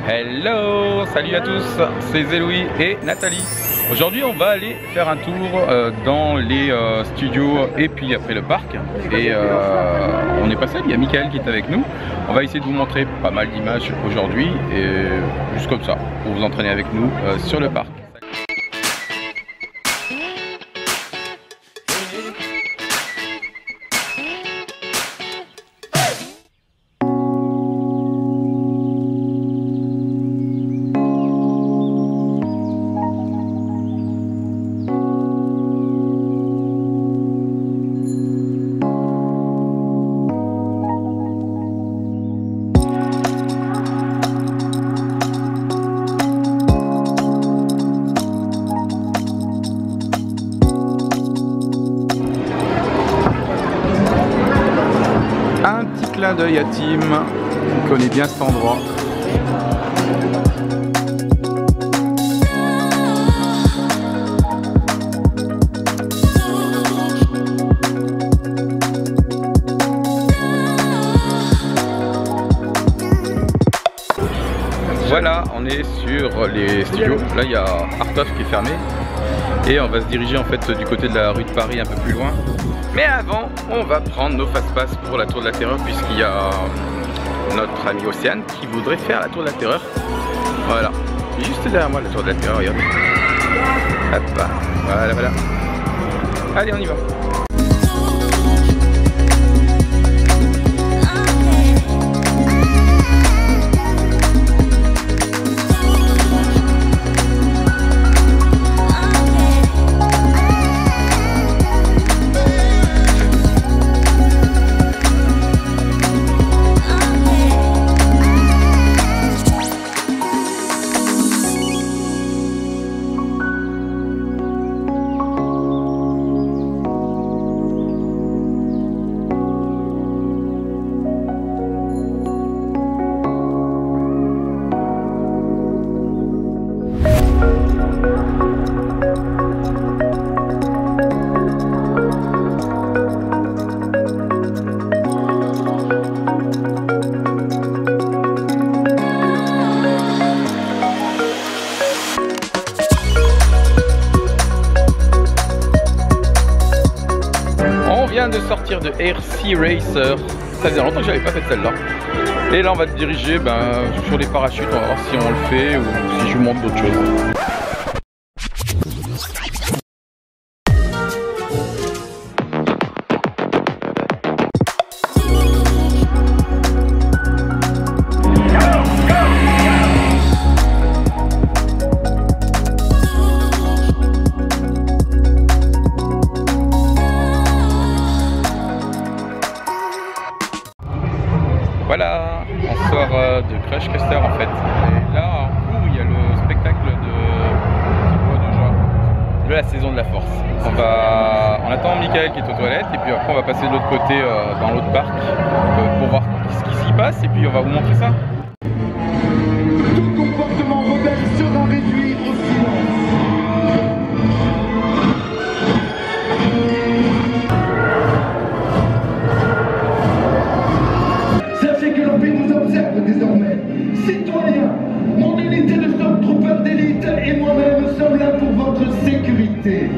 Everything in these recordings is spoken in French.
Hello, salut à tous, c'est Zéloui et Nathalie. Aujourd'hui on va aller faire un tour dans les studios et puis après le parc. Et on n'est pas seul, il y a Michael qui est avec nous. On va essayer de vous montrer pas mal d'images aujourd'hui et juste comme ça, pour vous entraîner avec nous sur le parc. Un petit clin d'œil à Tim, qui connaît bien cet endroit. Voilà, on est sur les studios. Là, il y a Artof qui est fermé. Et on va se diriger en fait du côté de la rue de Paris un peu plus loin. Mais avant, on va prendre nos fast-pass pour la Tour de la Terreur, puisqu'il y a notre ami Océane qui voudrait faire la Tour de la Terreur. Voilà, juste derrière moi la Tour de la Terreur, regardez. Hop, voilà, voilà. Allez, on y va. De sortir de RC Racer, ça faisait longtemps que j'avais pas fait celle-là. Et là on va se diriger sur les parachutes, on va voir si on le fait ou si je vous montre d'autres choses. Voilà, on sort de Crush Coaster en fait. Et là en cours il y a le spectacle de la saison de la force. On attend Michael qui est aux toilettes et puis après on va passer de l'autre côté dans l'autre parc pour voir ce qui s'y passe et puis on va vous montrer ça. Tout comportement rebelle sera réduit au silence. Désormais, citoyens, mon unité de Stormtrooper d'élite et moi-même sommes là pour votre sécurité.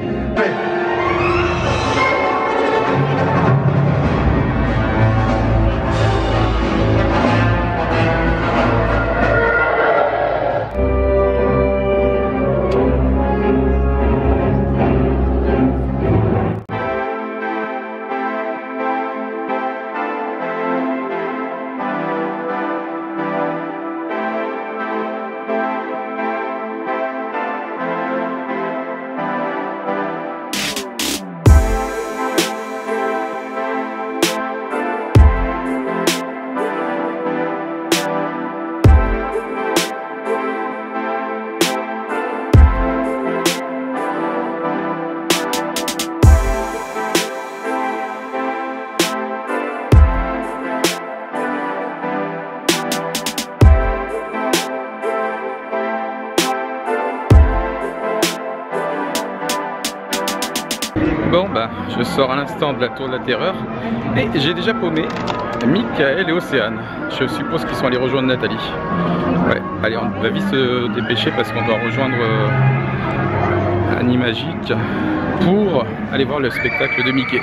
Bon bah je sors à l'instant de la tour de la terreur et j'ai déjà paumé Michael et Océane. Je suppose qu'ils sont allés rejoindre Nathalie. Ouais, allez on va vite se dépêcher parce qu'on doit rejoindre Animagique pour aller voir le spectacle de Mickey.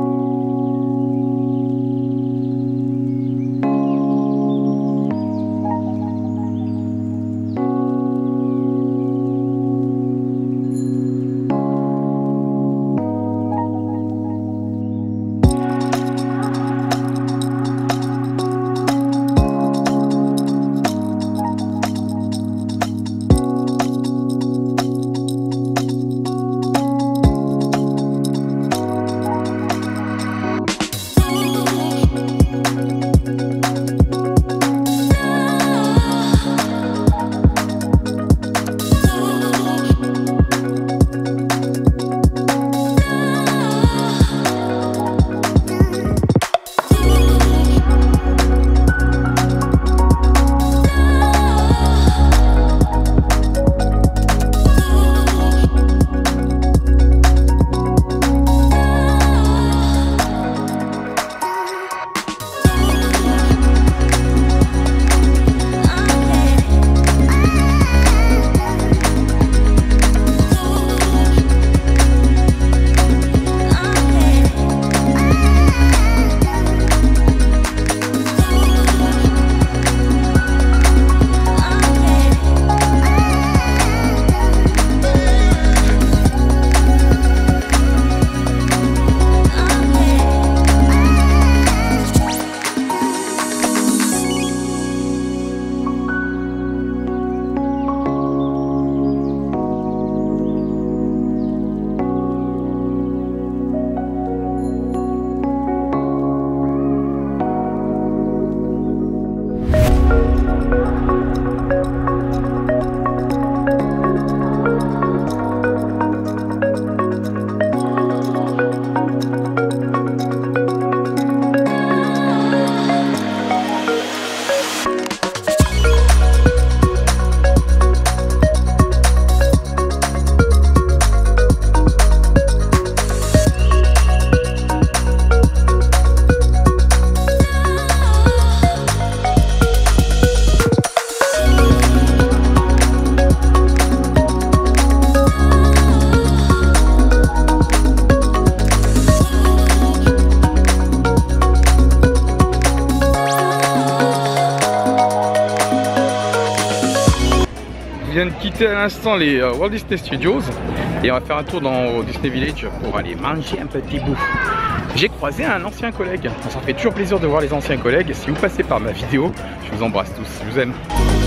Je viens de quitter à l'instant les Walt Disney Studios et on va faire un tour dans Disney Village pour aller manger un petit bout. J'ai croisé un ancien collègue, ça fait toujours plaisir de voir les anciens collègues. Si vous passez par ma vidéo, je vous embrasse tous, je vous aime.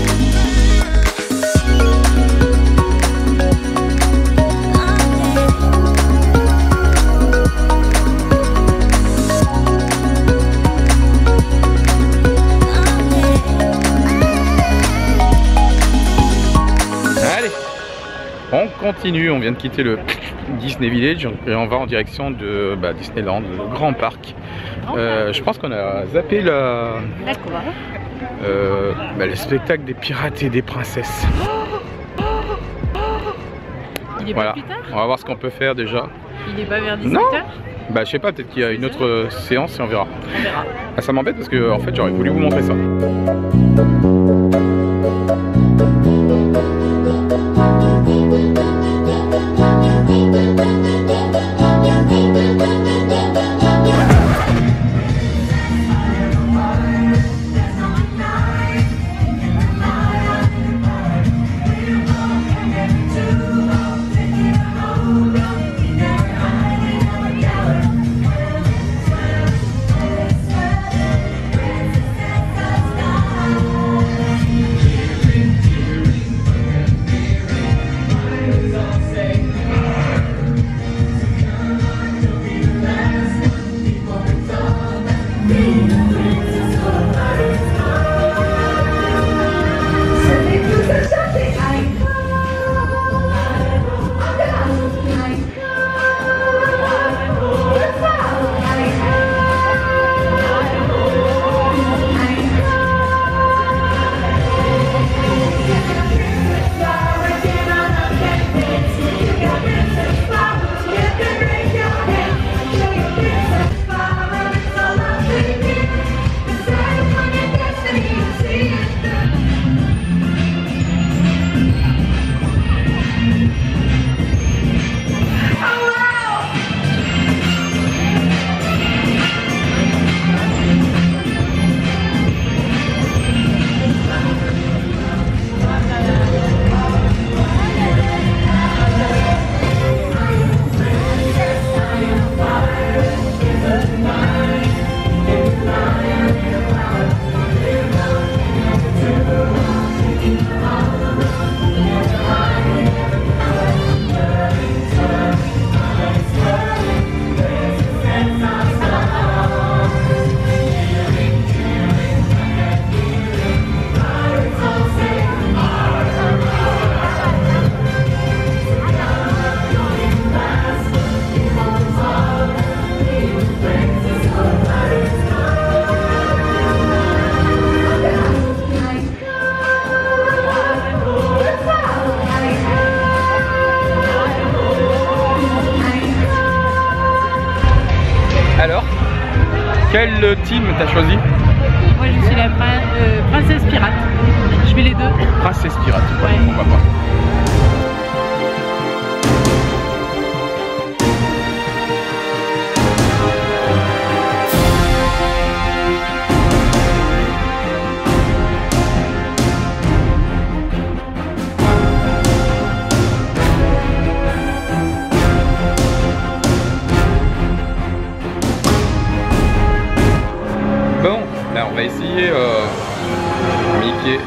On continue, on vient de quitter le Disney Village et on va en direction de Disneyland, le grand parc. Je pense qu'on a zappé le spectacle des pirates et des princesses. Il est voilà. pas plus tard. On va voir ce qu'on peut faire déjà. Il est pas vers 18 Non. h. Bah je sais pas, peut-être qu'il y a une autre séance et on verra. On verra. Ah, ça m'embête parce que en fait j'aurais voulu vous montrer ça. Quel team t'as choisi? Moi je suis la princesse pirate. Je fais les deux. Princesse pirate, Ouais. pourquoi pas. Bon, là on va essayer Mickey.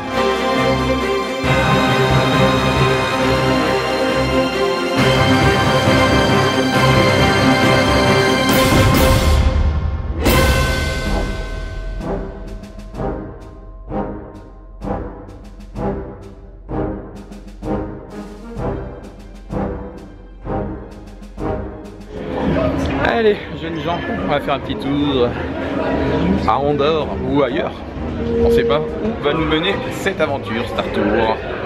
Allez, jeunes gens, on va faire un petit tour à Andorre ou ailleurs. On sait pas où va nous mener cette aventure Star Tour.